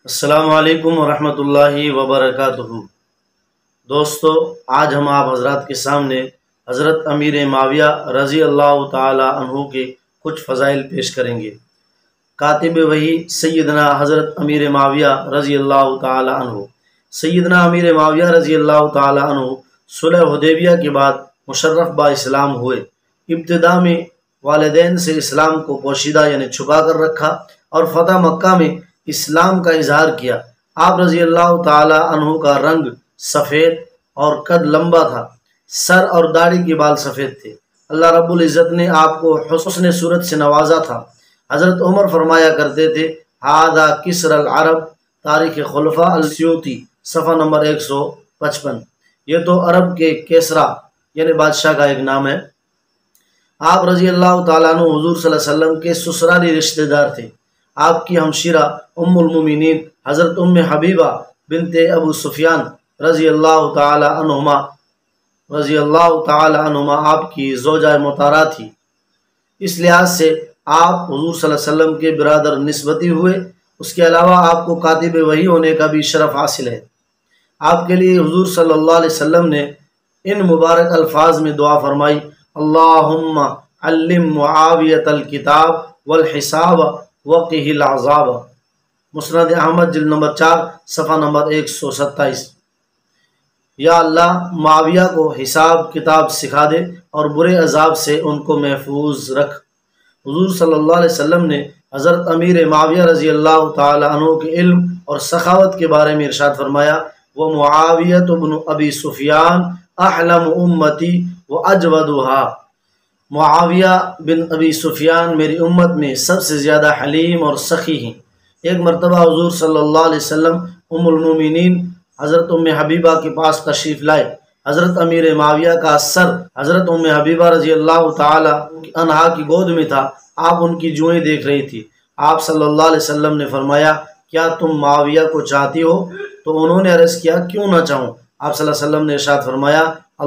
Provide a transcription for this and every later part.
السلام علیکم ورحمۃ اللہ وبرکاتہ۔ دوستو، آج ہم آپ حضرات کے سامنے حضرت امیر معاویہ رضی اللہ تعالی عنہ کے کچھ فضائل پیش کریں گے۔ کاتب وحی سیدنا حضرت امیر معاویہ رضی اللہ تعالی عنہ۔ سیدنا امیر معاویہ رضی اللہ تعالی عنہ صلح حدیبیہ کے بعد مشرف با اسلام ہوئے۔ ابتدا میں والدین سے اسلام کو پوشیدہ یعنی چھپا کر رکھا اور فتح مکہ میں اسلام کا اظہار کیا۔ آپ رضی اللہ تعالی عنہ کا رنگ سفید اور قد لمبا تھا، سر اور داڑھی کے بال سفید تھے۔ اللہ رب العزت نے آپ کو حسن صورت سے نوازا تھا۔ حضرت عمر فرمایا کرتے تھے، ھذا کسر العرب، تاریخ خلفاء السیوطی صفحہ نمبر 155۔ یہ تو عرب کے کیسرا یعنی بادشاہ کا ایک نام ہے۔ آپ رضی اللہ تعالیٰ عنہ حضور صلی اللہ علیہ وسلم کے سسرالی رشتہ دار تھے۔ آپ کی ہمشیرہ ام المومنین حضرت ام حبیبہ بنت ابو سفیان رضی اللہ تعالی عنہما آپ کی زوجہ مطہرہ تھی۔ اس لحاظ سے آپ حضور صلی اللہ علیہ وسلم کے برادر نسبتی ہوئے۔ اس کے علاوہ آپ کو کاتب وحی ہونے کا بھی شرف حاصل ہے۔ آپ کے لیے حضور صلی اللہ علیہ وسلم نے ان مبارک الفاظ میں دعا فرمائی، اللہم علم معاویۃ الکتاب والحساب وقہ العذاب، مسند احمد جلد نمبر 4 صفحہ نمبر 127۔ یا اللہ، معاویہ کو حساب کتاب سکھا دے اور برے عذاب سے ان کو محفوظ رکھ۔ حضور صلی اللہ علیہ وسلم نے حضرت امیر معاویہ رضی اللہ تعالی عنہ کے علم اور سخاوت کے بارے میں ارشاد فرمایا، وَمُعَاوِيَةُ بْنُ أَبِي سُفْيَانَ أَحْلَمُ أُمَّتِي وَأَجْوَدُهَا۔ معاویہ بن ابی سفیان میری امت میں سب سے زیادہ حلیم اور سخی ہیں۔ ایک مرتبہ حضور صلی اللہ علیہ وسلم ام المومنین حضرت ام حبیبہ کے پاس تشریف لائے۔ حضرت امیر معاویہ کا سر حضرت ام حبیبہ رضی اللہ تعالی عنہا کی گود میں تھا۔ آپ ان کی جوئیں دیکھ رہی تھی۔ آپ صلی اللہ علیہ وسلم نے فرمایا، کیا تم معاویہ کو چاہتی ہو؟ تو انہوں نے عرض کیا، کیوں نہ چاہوں؟ آپ صلی اللہ علیہ وسلم نے ارشاد فرمایا،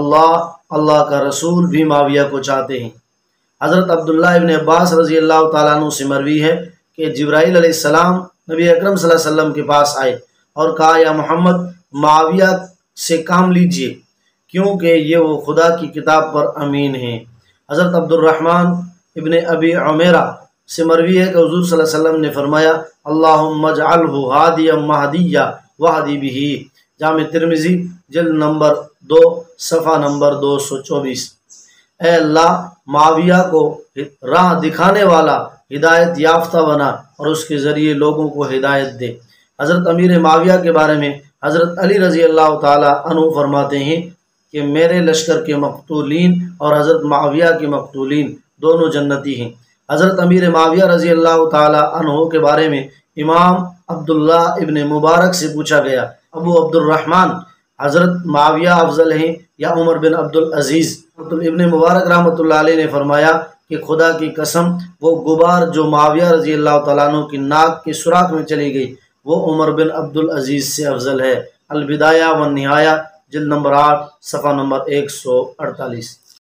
اللہ کا رسول بھی معاویہ کو چاہتے ہیں۔ حضرت عبداللہ ابن عباس رضی اللہ تعالیٰ عنہ سے مروی ہے کہ جبرائیل علیہ السلام نبی اکرم صلی اللہ علیہ وسلم کے پاس آئے اور کہا، یا محمد، معاویہ سے کام لیجئے کیونکہ یہ وہ خدا کی کتاب پر امین ہیں۔ حضرت عبد الرحمن ابن ابی عمیرہ سے مروی ہے کہ حضور صلی اللہ علیہ وسلم نے فرمایا، اللہم اجعلہ ہادیا مہدیا واہدی بہ، جامع ترمذی جلد نمبر 2 صفحہ نمبر 224۔ اے اللہ، معاویہ کو راہ دکھانے والا، ہدایت یافتہ بنا اور اس کے ذریعے لوگوں کو ہدایت دے۔ حضرت امیر معاویہ کے بارے میں حضرت علی رضی اللہ تعالی عنہ فرماتے ہیں کہ میرے لشکر کے مقتولین اور حضرت معاویہ کے مقتولین دونوں جنتی ہیں۔ حضرت امیر معاویہ رضی اللہ تعالی عنہ کے بارے میں امام عبداللہ ابن مبارک سے پوچھا گیا، ابو عبد الرحمن، حضرت معاویہ افضل ہیں یا عمر بن عبدالعزیز؟ ابن مبارک رحمۃ اللہ علیہ نے فرمایا کہ خدا کی قسم، وہ غبار جو معاویہ رضی اللہ تعالیٰ عنہ کی ناک کے سوراخ میں چلی گئی وہ عمر بن عبدالعزیز سے افضل ہے۔ البدایہ والنہایہ جلد نمبر 8 صفحہ نمبر 148۔